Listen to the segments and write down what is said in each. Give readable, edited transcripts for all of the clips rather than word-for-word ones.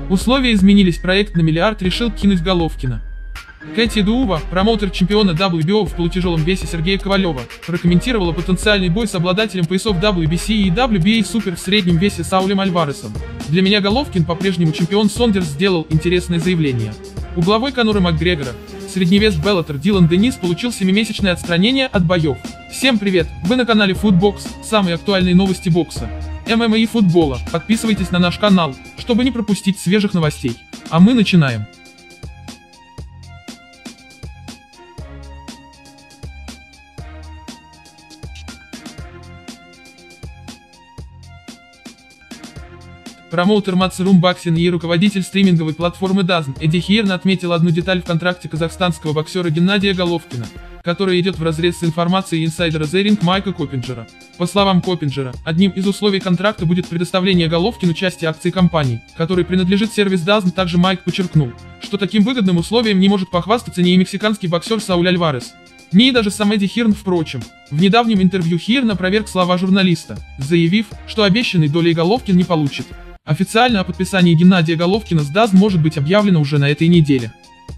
Условия изменились, проект на миллиард решил кинуть Головкина. Кэти Дуува, промоутер чемпиона WBO в полутяжелом весе Сергея Ковалева, прокомментировала потенциальный бой с обладателем поясов WBC и WBA Супер в среднем весе Саулем Альваресом. «Для меня Головкин по-прежнему чемпион. Сондерс сделал интересное заявление. У главы Конора Макгрегора, средневес Беллатор Дилан Денис получил 7-месячное отстранение от боев. Всем привет, вы на канале Footbox, самые актуальные новости бокса, ММА и футбола. Подписывайтесь на наш канал, чтобы не пропустить свежих новостей. А мы начинаем. Промоутер Matchroom Boxing и руководитель стриминговой платформы DAZN Эдди Хирн отметил одну деталь в контракте казахстанского боксера Геннадия Головкина, которая идет вразрез с информацией инсайдера The Ring Майка Коппинджера. По словам Коппинджера, одним из условий контракта будет предоставление Головкину части акций компании, которой принадлежит сервис DAZN. Также Майк подчеркнул, что таким выгодным условием не может похвастаться ни мексиканский боксер Сауль Альварес, ни даже сам Эдди Хирн. Впрочем, в недавнем интервью Хирн опроверг слова журналиста, заявив, что обещанной долей Головкин не получит. Официально о подписании Геннадия Головкина с DAZN может быть объявлено уже на этой неделе.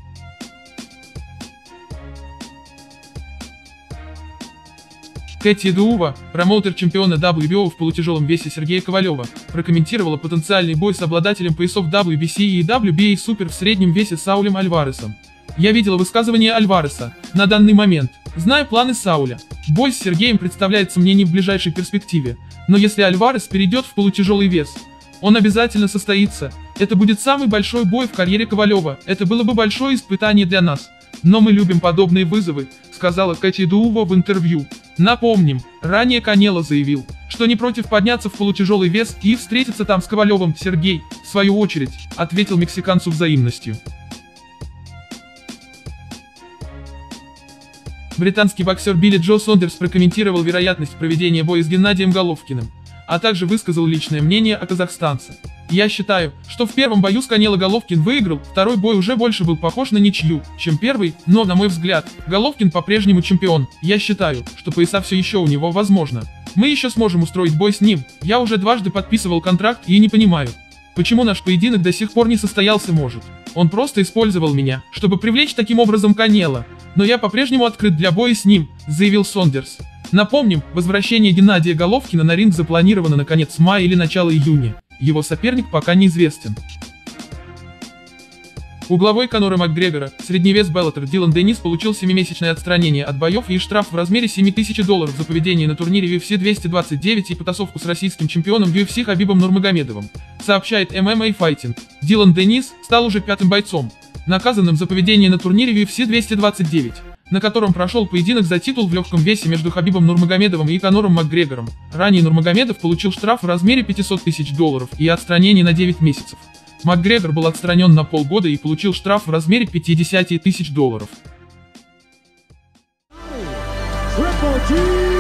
Кэти Дуува, промоутер чемпиона WBO в полутяжелом весе Сергея Ковалева, прокомментировала потенциальный бой с обладателем поясов WBC и WBA Супер в среднем весе Саулем Альваресом. «Я видела высказывание Альвареса. На данный момент, зная планы Сауля, бой с Сергеем представляется мне не в ближайшей перспективе, но если Альварес перейдет в полутяжелый вес, он обязательно состоится. Это будет самый большой бой в карьере Ковалева, это было бы большое испытание для нас. Но мы любим подобные вызовы», — сказала Кэти Дуува в интервью. Напомним, ранее Канело заявил, что не против подняться в полутяжелый вес и встретиться там с Ковалевым. Сергей, в свою очередь, ответил мексиканцу взаимностью. Британский боксер Билли Джо Сондерс прокомментировал вероятность проведения боя с Геннадием Головкиным, а также высказал личное мнение о казахстанце. «Я считаю, что в первом бою с Канело Головкин выиграл, второй бой уже больше был похож на ничью, чем первый, но, на мой взгляд, Головкин по-прежнему чемпион. Я считаю, что пояса все еще у него возможно. Мы еще сможем устроить бой с ним. Я уже дважды подписывал контракт и не понимаю, почему наш поединок до сих пор не состоялся. Может, он просто использовал меня, чтобы привлечь таким образом Канело, но я по-прежнему открыт для боя с ним», — заявил Сондерс. Напомним, возвращение Геннадия Головкина на ринг запланировано на конец мая или начало июня. Его соперник пока неизвестен. У главы Конора Макгрегора, средневес Беллатор Дилан Денис получил 7-месячное отстранение от боев и штраф в размере $7000 за поведение на турнире UFC 229 и потасовку с российским чемпионом UFC Хабибом Нурмагомедовым, сообщает MMA Fighting. Дилан Денис стал уже 5-м бойцом, наказанным за поведение на турнире UFC 229, на котором прошел поединок за титул в легком весе между Хабибом Нурмагомедовым и Конором Макгрегором. Ранее Нурмагомедов получил штраф в размере $500 000 и отстранение на 9 месяцев. Макгрегор был отстранен на полгода и получил штраф в размере $50 000.